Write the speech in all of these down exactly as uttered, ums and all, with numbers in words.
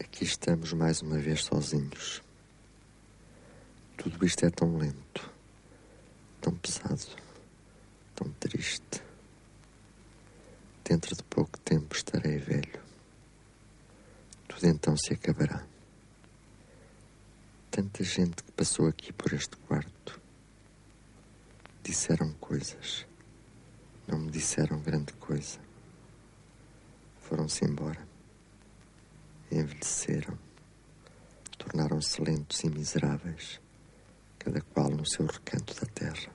Aqui estamos mais uma vez sozinhos. Tudo isto é tão lento, tão pesado, tão triste. Dentro de pouco tempo estarei velho. Tudo então se acabará. Tanta gente que passou aqui por este quarto. Disseram coisas. Não me disseram grande coisa. Foram-se embora. Envelheceram. Tornaram-se lentos e miseráveis, cada qual no seu recanto da terra.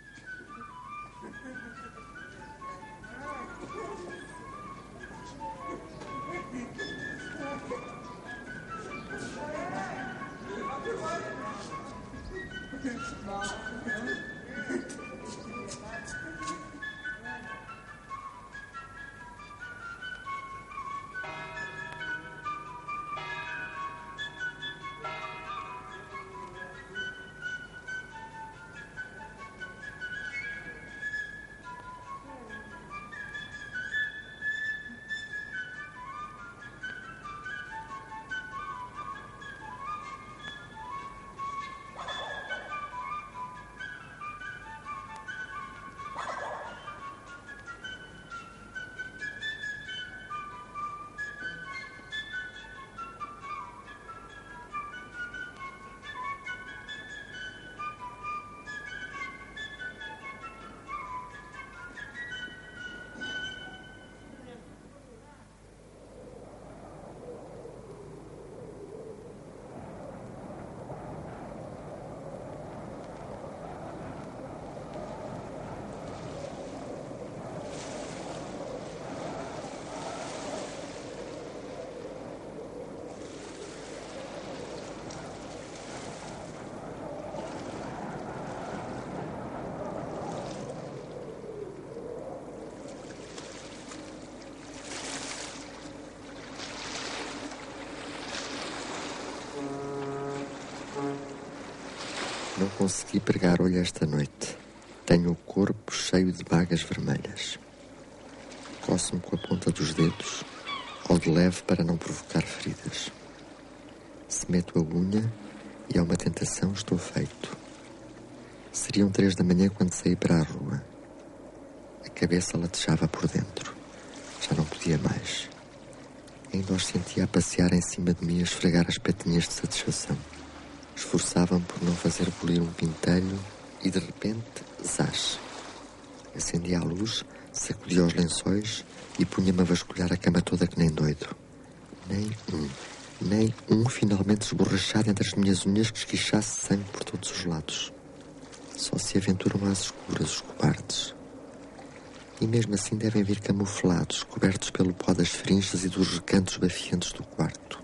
Não consegui pregar olho esta noite. Tenho o corpo cheio de bagas vermelhas. Coço-me com a ponta dos dedos, ao de leve para não provocar feridas. Se meto a unha e há uma tentação, estou feito. Seriam três da manhã quando saí para a rua. A cabeça latejava por dentro. Já não podia mais. Ainda os sentia a passear em cima de mim, a esfregar as patinhas de satisfação. Esforçavam por não fazer bolir um pintelho e, de repente, zás. Acendia a luz, sacudia os lençóis e punha-me a vasculhar a cama toda que nem doido. Nem um, nem um finalmente esborrachado entre as minhas unhas que esquichasse sangue por todos os lados. Só se aventuram às escuras os cobardes. E mesmo assim devem vir camuflados, cobertos pelo pó das frinchas e dos recantos bafiantes do quarto.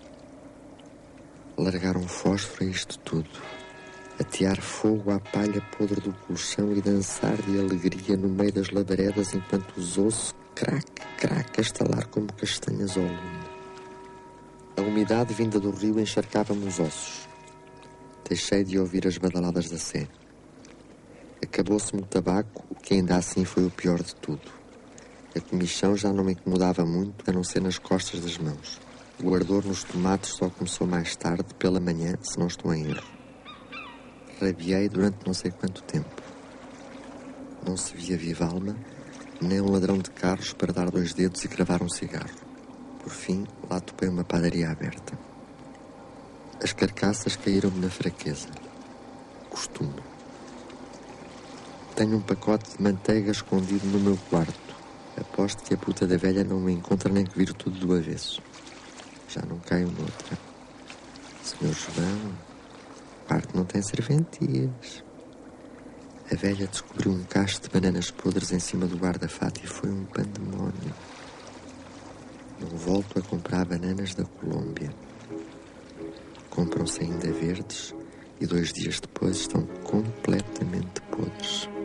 Largaram fósforo a isto tudo, atear fogo à palha podre do colchão e dançar de alegria no meio das labaredas enquanto os ouço, crac, crac, a estalar como castanhas ao lume. A umidade vinda do rio encharcava-me os ossos. Deixei de ouvir as badaladas da sé. Acabou-se-me o tabaco, o que ainda assim foi o pior de tudo. A comichão já não me incomodava muito, a não ser nas costas das mãos. O ardor nos tomates só começou mais tarde, pela manhã, se não estou em erro. Rabiei durante não sei quanto tempo. Não se via viva alma, nem um ladrão de carros para dar dois dedos e cravar um cigarro. Por fim, lá topei uma padaria aberta. As carcaças caíram-me na fraqueza. Costume. Tenho um pacote de manteiga escondido no meu quarto. Aposto que a puta da velha não me encontra nem que viro tudo do avesso. Já não caio noutra. senhor João, o quarto não tem serventias. A velha descobriu um cacho de bananas podres em cima do guarda-fato e foi um pandemónio. Não volto a comprar bananas da Colômbia. Compram-se ainda verdes e dois dias depois estão completamente podres.